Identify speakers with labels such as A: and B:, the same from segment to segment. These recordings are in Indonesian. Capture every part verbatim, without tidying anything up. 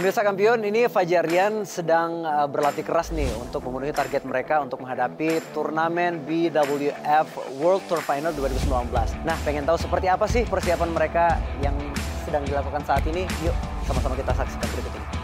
A: Pemirsa Kampion, ini Fajarian sedang uh, berlatih keras nih untuk memenuhi target mereka untuk menghadapi turnamen B W F World Tour Final dua ribu sembilan belas. Nah, pengen tahu seperti apa sih persiapan mereka yang sedang dilakukan saat ini? Yuk, sama-sama kita saksikan berikut ini.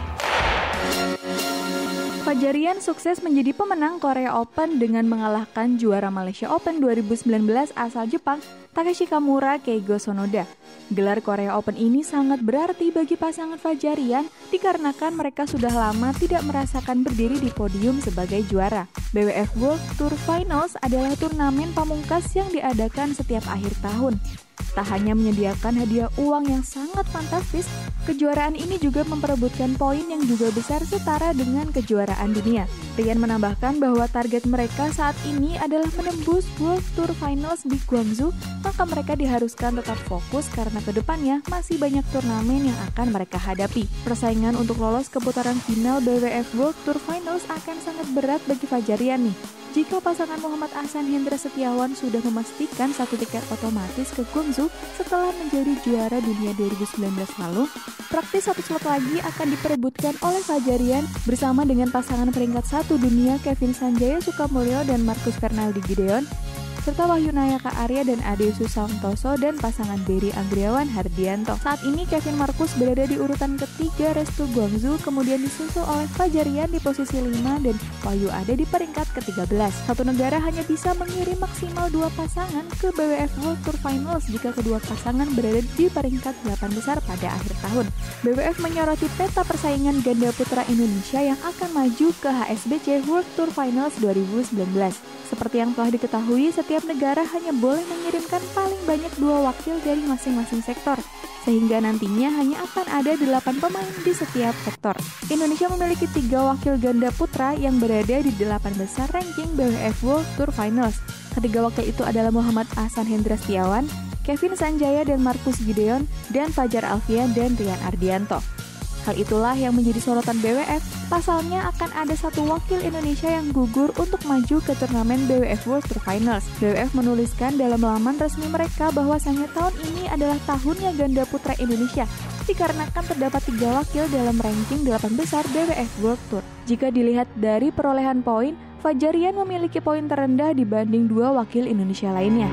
B: Fajarian sukses menjadi pemenang Korea Open dengan mengalahkan juara Malaysia Open dua ribu sembilan belas asal Jepang, Takeshi Kamura Keigo Sonoda. Gelar Korea Open ini sangat berarti bagi pasangan Fajarian dikarenakan mereka sudah lama tidak merasakan berdiri di podium sebagai juara. B W F World Tour Finals adalah turnamen pamungkas yang diadakan setiap akhir tahun. Tak hanya menyediakan hadiah uang yang sangat fantastis, kejuaraan ini juga memperebutkan poin yang juga besar setara dengan kejuaraan dunia. Rian menambahkan bahwa target mereka saat ini adalah menembus World Tour Finals di Guangzhou, maka mereka diharuskan tetap fokus karena kedepannya masih banyak turnamen yang akan mereka hadapi. Persaingan untuk lolos ke putaran final B W F World Tour Finals akan sangat berat bagi Fajarian nih. Jika pasangan Muhammad Ahsan Hendra Setiawan sudah memastikan satu tiket otomatis ke Guangzhou setelah menjadi juara dunia dua ribu sembilan belas lalu, praktis satu slot lagi akan diperebutkan oleh Fajarian bersama dengan pasangan peringkat satu dunia Kevin Sanjaya Sukamulyo dan Marcus Fernaldi Gideon, serta Wahyu Nayaka Arya dan Ade Susantoso dan pasangan Berry Anggriawan Hardianto. Saat ini Kevin Marcus berada di urutan ketiga Restu Guangzhou, kemudian disusul oleh Fajarian di posisi lima dan Wahyu Ade di peringkat ke tiga belas. Satu negara hanya bisa mengirim maksimal dua pasangan ke B W F World Tour Finals jika kedua pasangan berada di peringkat delapan besar pada akhir tahun. B W F menyoroti peta persaingan ganda putra Indonesia yang akan maju ke H S B C World Tour Finals dua ribu sembilan belas. Seperti yang telah diketahui, setiap negara hanya boleh mengirimkan paling banyak dua wakil dari masing-masing sektor, sehingga nantinya hanya akan ada delapan pemain di setiap sektor. Indonesia memiliki tiga wakil ganda putra yang berada di delapan besar ranking B W F World Tour Finals. Ketiga wakil itu adalah Muhammad Ahsan Hendra Setiawan, Kevin Sanjaya dan Marcus Gideon, dan Fajar Alfian dan Rian Ardianto. Hal itulah yang menjadi sorotan B W F, pasalnya akan ada satu wakil Indonesia yang gugur untuk maju ke turnamen B W F World Tour Finals. B W F menuliskan dalam laman resmi mereka bahwasannya tahun ini adalah tahunnya ganda putra Indonesia, dikarenakan terdapat tiga wakil dalam ranking delapan besar B W F World Tour. Jika dilihat dari perolehan poin, Fajarian memiliki poin terendah dibanding dua wakil Indonesia lainnya.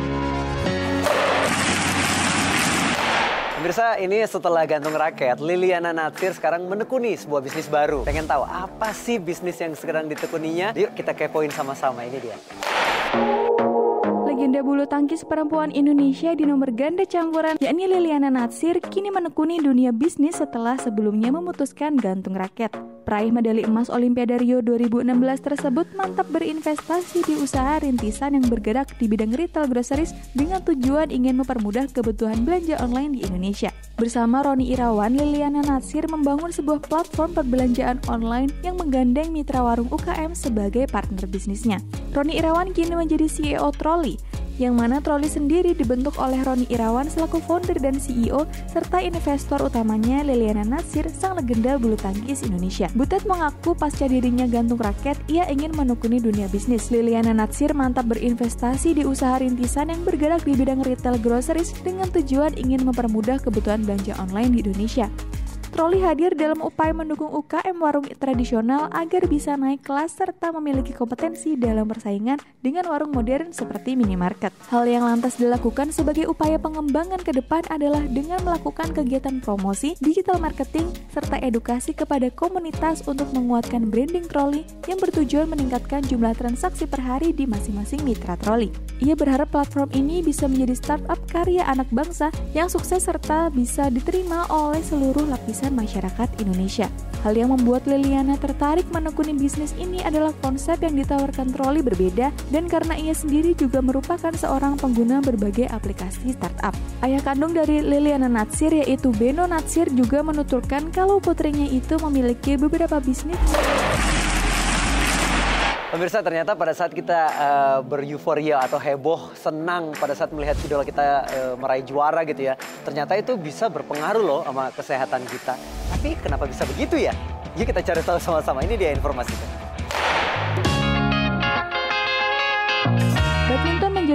A: Pemirsa, ini setelah gantung raket, Liliana Natsir sekarang menekuni sebuah bisnis baru. Pengen tahu apa sih bisnis yang sekarang ditekuninya? Yuk kita kepoin sama-sama, ini dia.
B: Legenda bulu tangkis perempuan Indonesia di nomor ganda campuran, yakni Liliana Natsir, kini menekuni dunia bisnis setelah sebelumnya memutuskan gantung raket. Peraih medali emas Olimpiade Rio dua ribu enam belas tersebut mantap berinvestasi di usaha rintisan yang bergerak di bidang retail groceries dengan tujuan ingin mempermudah kebutuhan belanja online di Indonesia. Bersama Roni Irawan, Liliana Natsir membangun sebuah platform perbelanjaan online yang menggandeng mitra warung U K M sebagai partner bisnisnya. Roni Irawan kini menjadi C E O Trolli, yang mana Trolli sendiri dibentuk oleh Roni Irawan selaku founder dan C E O serta investor utamanya Liliana Natsir, sang legenda bulu tangkis Indonesia. Butet mengaku pasca dirinya gantung raket, ia ingin menekuni dunia bisnis. Liliana Natsir mantap berinvestasi di usaha rintisan yang bergerak di bidang retail groceries dengan tujuan ingin mempermudah kebutuhan belanja online di Indonesia. Trolli hadir dalam upaya mendukung U K M warung tradisional agar bisa naik kelas serta memiliki kompetensi dalam persaingan dengan warung modern seperti minimarket. Hal yang lantas dilakukan sebagai upaya pengembangan ke depan adalah dengan melakukan kegiatan promosi, digital marketing, serta edukasi kepada komunitas untuk menguatkan branding Trolli yang bertujuan meningkatkan jumlah transaksi per hari di masing-masing mitra Trolli. Ia berharap platform ini bisa menjadi startup karya anak bangsa yang sukses serta bisa diterima oleh seluruh lapisan masyarakat Indonesia. Hal yang membuat Liliana tertarik menekuni bisnis ini adalah konsep yang ditawarkan Trolli berbeda dan karena ia sendiri juga merupakan seorang pengguna berbagai aplikasi startup. Ayah kandung dari Liliana Natsir yaitu Beno Natsir juga menuturkan kalau putrinya itu memiliki beberapa bisnis.
A: Pemirsa, ternyata pada saat kita uh, beryuforia atau heboh, senang pada saat melihat idola kita uh, meraih juara gitu ya, ternyata itu bisa berpengaruh loh sama kesehatan kita. Tapi kenapa bisa begitu ya? Yuk kita cari tahu sama-sama, ini dia informasinya.
B: Badminton menjadi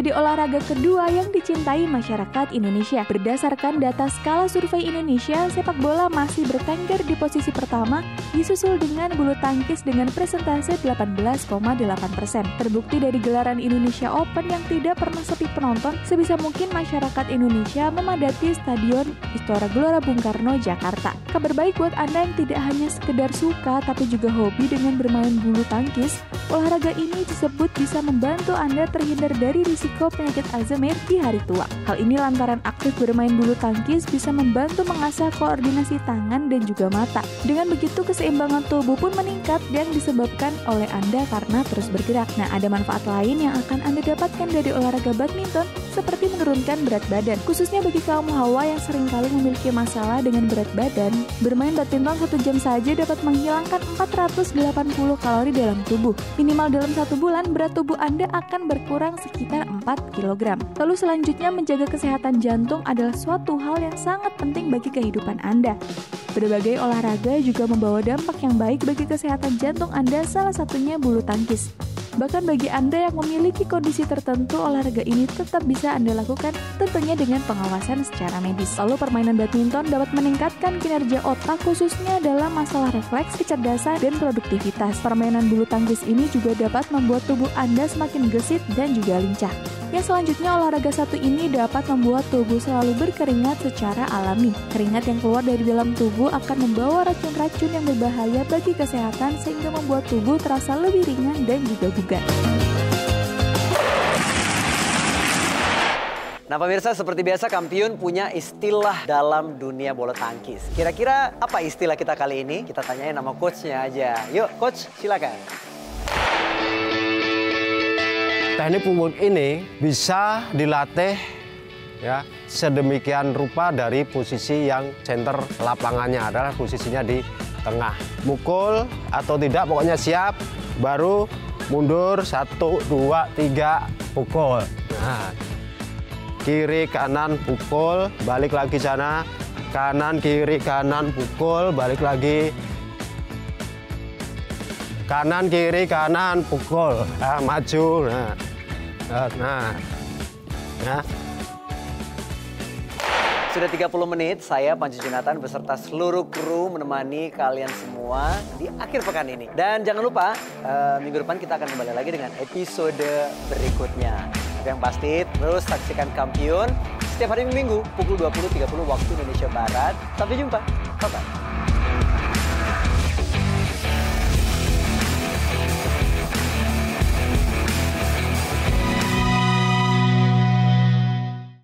B: menjadi olahraga kedua yang dicintai masyarakat Indonesia. Berdasarkan data skala survei Indonesia, sepak bola masih bertengger di posisi pertama, disusul dengan bulu tangkis dengan persentase delapan belas koma delapan persen. Terbukti dari gelaran Indonesia Open yang tidak pernah sepi penonton, sebisa mungkin masyarakat Indonesia memadati Stadion Istora Gelora Bung Karno, Jakarta. Kabar baik buat Anda yang tidak hanya sekedar suka tapi juga hobi dengan bermain bulu tangkis. Olahraga ini disebut bisa membantu Anda terhindar dari risiko penyakit Alzheimer di hari tua. Hal ini lantaran aktif bermain bulu tangkis bisa membantu mengasah koordinasi tangan dan juga mata. Dengan begitu keseimbangan tubuh pun meningkat yang disebabkan oleh Anda karena terus bergerak. Nah, ada manfaat lain yang akan Anda dapatkan dari olahraga badminton seperti menurunkan berat badan. Khususnya bagi kaum hawa yang seringkali memiliki masalah dengan berat badan, bermain badminton satu jam saja dapat menghilangkan empat ratus delapan puluh kalori dalam tubuh. Minimal dalam satu bulan, berat tubuh Anda akan berkurang sekitar empat kilogram. Lalu selanjutnya, menjaga kesehatan jantung adalah suatu hal yang sangat penting bagi kehidupan Anda. Berbagai olahraga juga membawa dampak yang baik bagi kesehatan jantung Anda, salah satunya bulu tangkis. Bahkan bagi Anda yang memiliki kondisi tertentu, olahraga ini tetap bisa Anda lakukan, tentunya dengan pengawasan secara medis. Lalu permainan badminton dapat meningkatkan kinerja otak, khususnya dalam masalah refleks, kecerdasan, dan produktivitas. Permainan bulu tangkis ini juga dapat membuat tubuh Anda semakin gesit dan juga lincah. Yang selanjutnya, olahraga satu ini dapat membuat tubuh selalu berkeringat secara alami. Keringat yang keluar dari dalam tubuh akan membawa racun-racun yang berbahaya bagi kesehatan sehingga membuat tubuh terasa lebih ringan dan juga bugar.
A: Nah pemirsa, seperti biasa Kampiun punya istilah dalam dunia bola tangkis. Kira-kira apa istilah kita kali ini? Kita tanyain sama coachnya aja. Yuk coach, silakan.
C: Teknik pungut ini bisa dilatih ya sedemikian rupa dari posisi yang center lapangannya adalah posisinya di tengah. Mukul atau tidak pokoknya siap, baru mundur satu, dua, tiga, pukul. Nah, kiri kanan pukul, balik lagi sana, kanan kiri kanan pukul, balik lagi. Kanan kiri kanan pukul, nah, maju, nah, nah, nah.
A: Sudah tiga puluh menit, saya Panji Junatan beserta seluruh kru menemani kalian semua di akhir pekan ini. Dan jangan lupa, uh, minggu depan kita akan kembali lagi dengan episode berikutnya. Tapi yang pasti, terus saksikan Kampiun setiap hari Minggu pukul dua puluh tiga puluh waktu Indonesia Barat. Sampai jumpa, bye-bye.